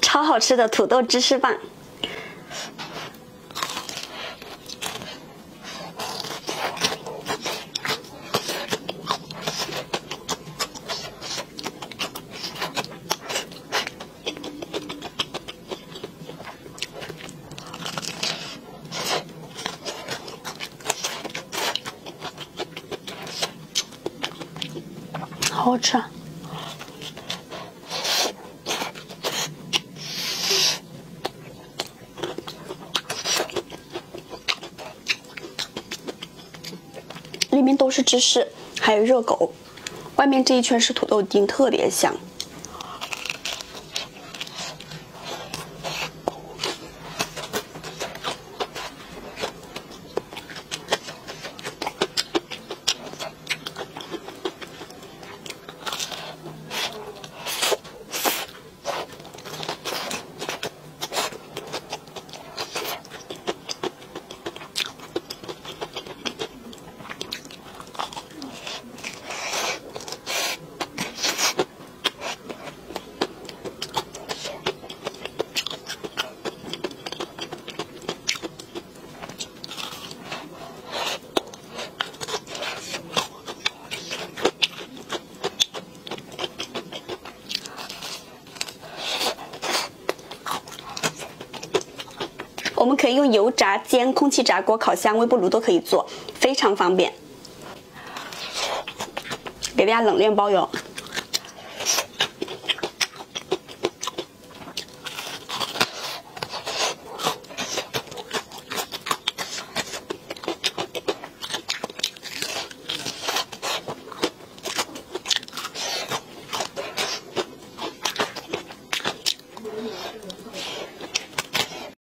超好吃的土豆芝士棒。好好吃啊！里面都是芝士，还有热狗，外面这一圈是土豆丁，特别香。我们可以用油炸、煎、空气炸锅、烤箱、微波炉都可以做，非常方便。给大家冷链包邮。